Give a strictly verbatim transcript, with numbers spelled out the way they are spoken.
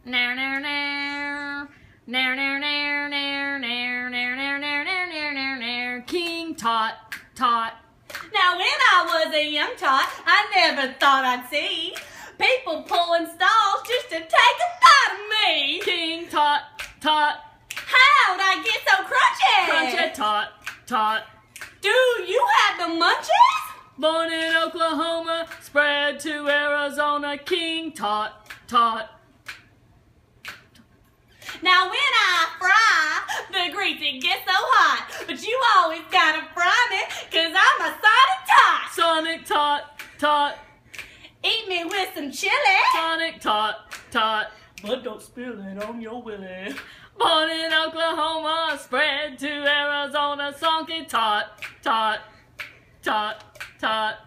Nair, nair, nair. Nair, nair, nair, nair, nair, nair, nair, nair, nair, nair, nair, nair. King Tut, Tut. Now when I was a young tot, I never thought I'd see people pulling stalls just to take a bite of me. King Tut, Tut. How'd I get so crunchy? Crunchy Tut, Tut. Do you have the munchies? Born in Oklahoma, spread to Arizona. King Tut, Tut. Now when I fry, the grease it gets so hot, but you always gotta fry me, cause I'm a Sonic Tot. Sonic Tut, Tut. Eat me with some chili. Sonic Tut, Tut. But don't spill it on your willy. Born in Oklahoma, spread to Arizona. Sonky Tut, Tut, Tut, Tut.